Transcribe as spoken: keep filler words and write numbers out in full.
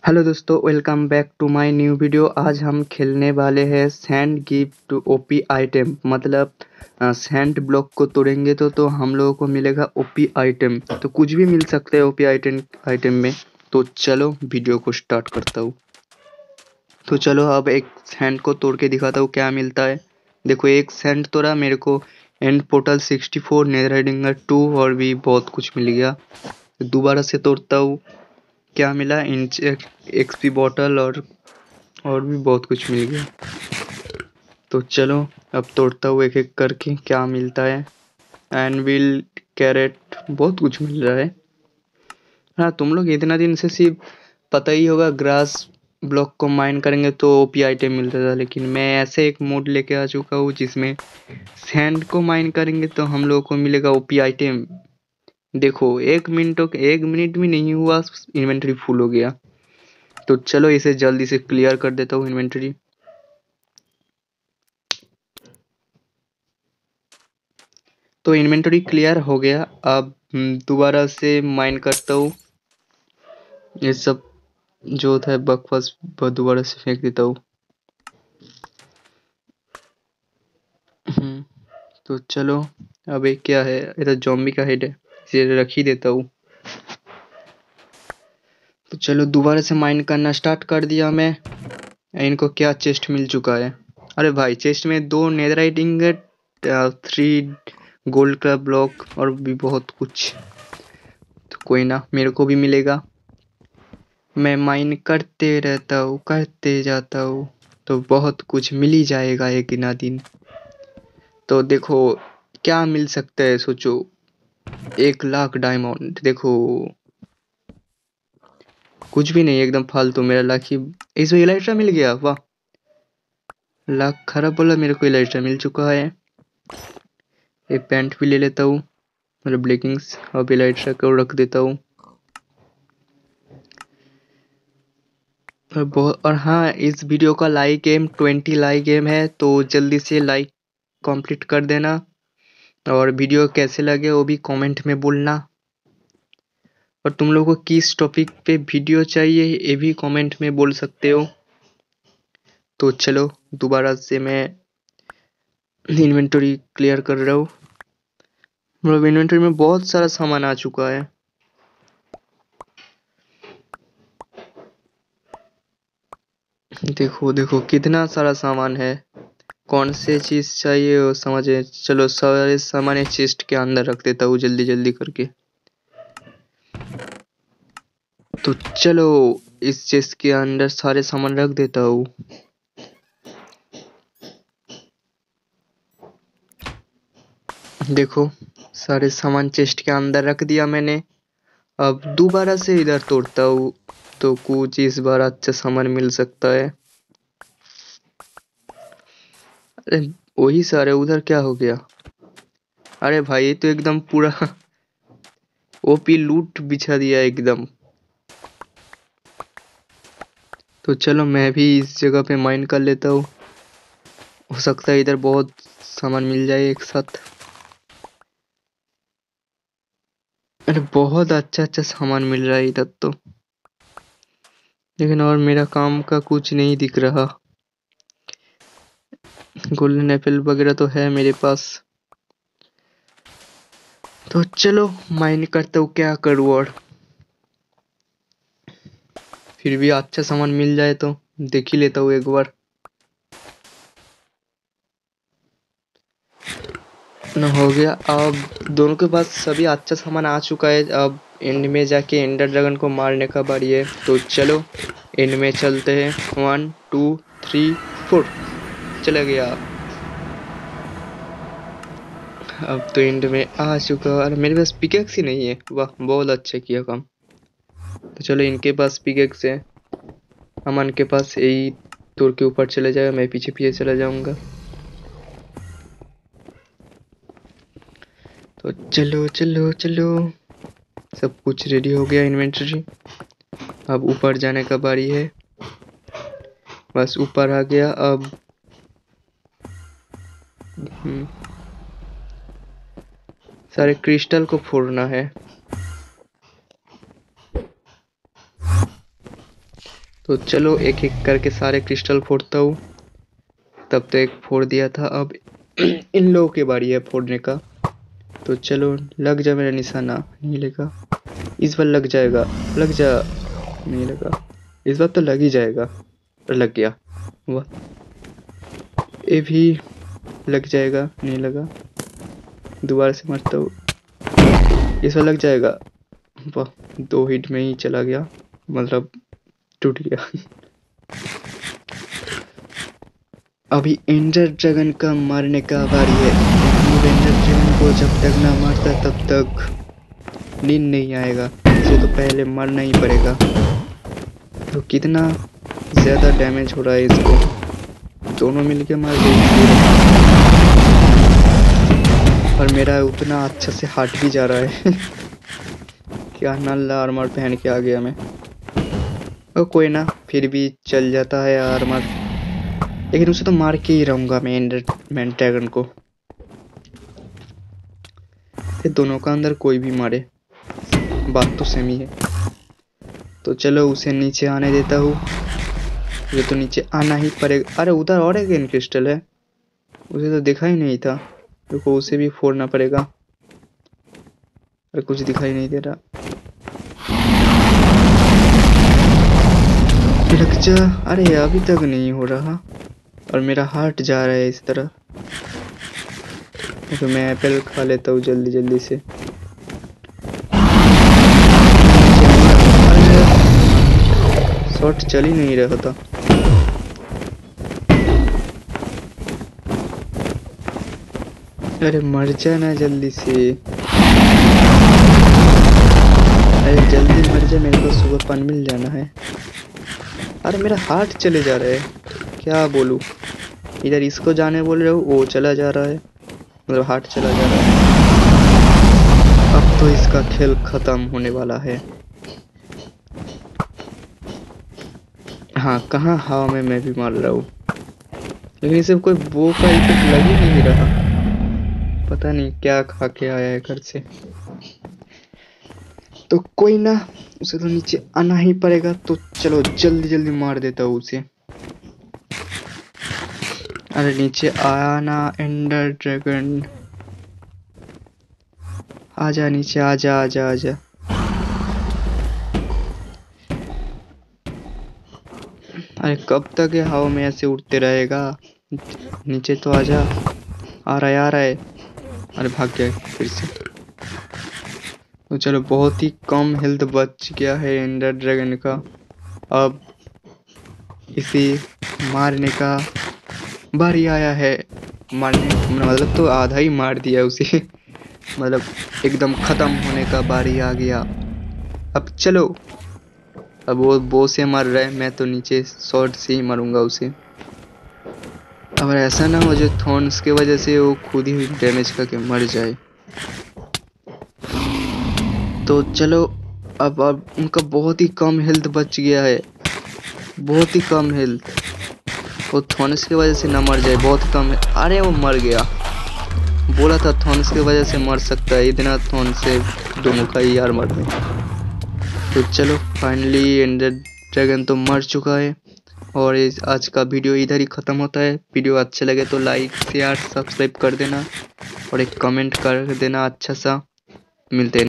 Hello दोस्तों, welcome back to my new video. आज हम खेलने वाले हैं sand give to OP item. मतलब सैंड ब्लॉक को तोड़ेंगे तो तो हम लोगों को मिलेगा ओपी आइटम। तो कुछ भी मिल सकता है ओपी आइटम आइटम में। तो चलो वीडियो को स्टार्ट करता हूँ। तो चलो अब एक सैंड को तोड़ के दिखाता हूँ क्या मिलता है। देखो, एक सैंड तोड़ा मेरे को। And portal sixty four, netherite ingot two और भी बहुत कुछ मिल गया। दोबारा से तोड़ता हूँ, क्या मिला? इंच एक्सपी बॉटल और और भी बहुत कुछ मिल गया। तो चलो अब तोड़ता हूँ एक एक करके क्या मिलता है। एनविल, कैरेट, बहुत कुछ मिल रहा है। हाँ, तुम लोग इतना दिन से सिर्फ पता ही होगा ग्रास ब्लॉक को माइन करेंगे तो ओपी आइटम मिलता था, लेकिन मैं ऐसे एक मोड लेके आ चुका हूँ जिसमें सैंड को माइन करेंगे तो हम लोगों को मिलेगा ओपी आइटम। देखो, एक मिनटों के एक मिनट भी नहीं हुआ इन्वेंटरी फुल हो गया। तो चलो इसे जल्दी से क्लियर कर देता हूँ इन्वेंटरी। तो इन्वेंटरी क्लियर हो गया। अब दोबारा से माइन करता हूँ। ये सब जो था बकवास दोबारा से फेंक देता हूँ। हम्म, तो चलो अब एक क्या है, ये तो जॉम्बी का हेड है, इसे रख ही देता हूँ। तो चलो दोबारा से माइन करना स्टार्ट कर दिया मैं। इनको क्या चेस्ट मिल चुका है? अरे भाई, चेस्ट में दो नेदराइट इंगट, थ्री गोल्ड का ब्लॉक और भी बहुत कुछ। तो कोई ना, मेरे को भी मिलेगा। मैं माइन करते रहता हूँ, करते जाता हूँ, तो बहुत कुछ मिल ही जाएगा एक ना दिन। तो देखो क्या मिल सकता है, सोचो। एक लाख डायमंड, देखो कुछ भी नहीं, एकदम फालतू। मेरा लाख ही इसमें इलाइट्रा मिल गया, वाह। लाख खराब बोला, मेरे को इलाइट्रा मिल चुका है। एक पैंट भी ले लेता हूँ, मतलब ब्लेकिंग्स। अब इलाइट्रा को रख देता हूँ। और बहुत और हाँ, इस वीडियो का like aim twenty like aim है, तो जल्दी से लाइक कंप्लीट कर देना। और वीडियो कैसे लगे वो भी कमेंट में बोलना। और तुम लोगों को किस टॉपिक पे वीडियो चाहिए ये भी कमेंट में बोल सकते हो। तो चलो दोबारा से मैं इन्वेंटरी क्लियर कर रहा हूँ। मतलब इन्वेंटरी में बहुत सारा सामान आ चुका है। देखो देखो कितना सारा सामान है। कौन से चीज चाहिए वो समझे। चलो सारे सामान चेस्ट के अंदर रख देता हूँ जल्दी जल्दी करके। तो चलो इस चेस्ट के अंदर सारे सामान रख देता हूँ। देखो, सारे सामान चेस्ट के अंदर रख दिया मैंने। अब दोबारा से इधर तोड़ता हूँ तो कुछ इस बार अच्छा सामान मिल सकता है। अरे वही सारे, उधर क्या हो गया? अरे भाई, ये तो एकदम पूरा ओपी लूट बिछा दिया एकदम। तो चलो मैं भी इस जगह पे माइन कर लेता हूँ। हो सकता है इधर बहुत सामान मिल जाए एक साथ। अरे बहुत अच्छा अच्छा सामान मिल रहा है इधर तो। लेकिन और मेरा काम का कुछ नहीं दिख रहा। गोल्डन एप्पल वगैरह तो है मेरे पास। तो चलो माइन करता हूँ, क्या करूँ और। फिर भी अच्छा सामान मिल जाए तो देख ही लेता हूँ एक बार। न हो गया। अब दोनों के पास सभी अच्छा सामान आ चुका है। अब एंड में जाके एंडर ड्रैगन को मारने का बारी है। तो चलो एंड में चलते हैं। वन टू थ्री फोर, चला गया। अब तो एंड में आ चुका है। अरे मेरे पास पिकेक्स ही नहीं है, वाह बहुत अच्छा किया काम। तो चलो इनके पास पिकेक्स है, अमन के पास यही तोड़ के ऊपर चले जाएगा, मैं पीछे पीछे चला जाऊंगा। तो चलो चलो चलो, सब कुछ रेडी हो गया इन्वेंटरी। अब ऊपर जाने का बारी है। बस ऊपर आ गया। अब हम्म, सारे क्रिस्टल को फोड़ना है। तो चलो एक एक करके सारे क्रिस्टल फोड़ता हूँ। तब तो एक फोड़ दिया था, अब इन लोगों की बारी है फोड़ने का। तो चलो लग जा मेरा निशाना, नहीं लगा। इस बार लग जाएगा, लग जा। नहीं लगा, इस बार तो लग ही जाएगा। लग गया, वाह। ये भी लग जाएगा, नहीं लगा। दोबारा से मारता हूँ, इस बार लग जाएगा। वाह, दो हिट में ही चला गया, मतलब टूट गया। अभी एंडर ड्रैगन का मारने का बारी है। एंडर ड्रैगन को जब तक ना मारता तब तक नींद नहीं आएगा, इसे तो पहले मारना ही पड़ेगा। तो कितना ज्यादा डैमेज हो रहा है इसको, दोनों मिलके मार देंगे। और मेरा उतना अच्छा से हार्ट भी जा रहा है। क्या नल्ला आर्मर पहन के आ गया मैं। और कोई ना, फिर भी चल जाता है आर्मर, लेकिन उसे तो मार के ही रहूंगा मैं एंडरमैन ड्रैगन को। ये दोनों का अंदर कोई भी मारे, बात तो सेम ही है। तो चलो उसे नीचे आने देता हूँ, ये तो नीचे आना ही पड़ेगा। अरे उधर और एक ग्रीन क्रिस्टल है, उसे तो दिखा ही नहीं था। देखो उसे भी फोड़ना पड़ेगा। अरे कुछ दिखाई नहीं दे रहा, लग जा। अरे अभी तक नहीं हो रहा, और मेरा हार्ट जा रहा है इस तरह। तो मैं एप्पल खा लेता हूँ जल्दी जल्दी से। शॉट चल ही नहीं रहा था। अरे मर जाना जल्दी से, अरे जल्दी मर जा, मेरे को सुबह पान मिल जाना है। अरे मेरा हार्ट चले जा रहा है, क्या बोलूं। इधर इसको जाने बोल रहे हो, वो चला जा रहा है, मतलब हार्ट चला जा रहा है। अब तो इसका खेल खत्म होने वाला है। हाँ, कहाँ हवा में मैं भी मार रहा हूँ, लेकिन इसे कोई बो का इफेक्ट लग ही नहीं रहा। पता नहीं क्या खा के आया है घर से। तो कोई ना, उसे तो नीचे आना ही पड़ेगा। तो चलो जल्दी जल्दी मार देता हूँ उसे। अरे नीचे आना एंडर ड्रैगन, आजा नीचे, आजा आजा आजा। अरे कब तक ये हवा में ऐसे उड़ते रहेगा, नीचे तो आजा। आ रहा है आ रहा है, अरे भाग गया फिर से। तो चलो बहुत ही कम हेल्थ बच गया है एंडर ड्रैगन का। अब इसे मारने का बारी आया है। मारने मतलब तो आधा ही मार दिया उसे। मतलब एकदम खत्म होने का बारी आ गया। अब चलो, अब वो बो से मर रहा है, मैं तो नीचे शॉर्ट से ही मरूंगा उसे। अब ऐसा ना हो जो थॉर्न्स की वजह से वो खुद ही डैमेज करके मर जाए। तो चलो, अब अब उनका बहुत ही कम हेल्थ बच गया है, बहुत ही कम हेल्थ। वो थॉर्न्स की वजह से ना मर जाए, बहुत कम है। अरे वो मर गया, बोला था थॉर्न्स की वजह से मर सकता है, इतना थॉर्न्स से दोनों का ही यार मर में। तो चलो फाइनली एंडर ड्रैगन तो मर चुका है। और इस आज का वीडियो इधर ही ख़त्म होता है। वीडियो अच्छा लगे तो लाइक शेयर सब्सक्राइब कर देना, और एक कमेंट कर देना अच्छा सा। मिलते हैं।